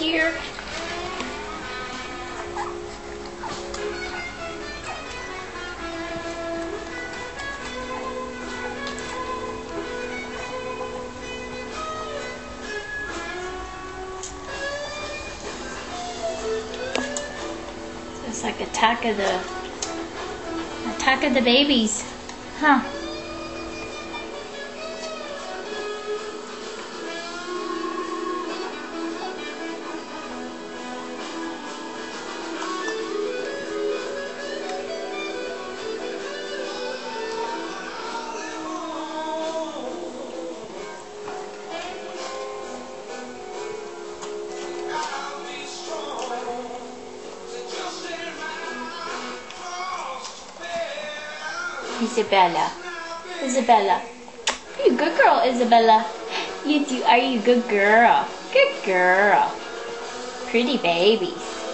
here. It's like attack of the babies, huh? Isabella. Isabella. You're a good girl, Isabella. You do. Are you a good girl? Good girl. Pretty baby.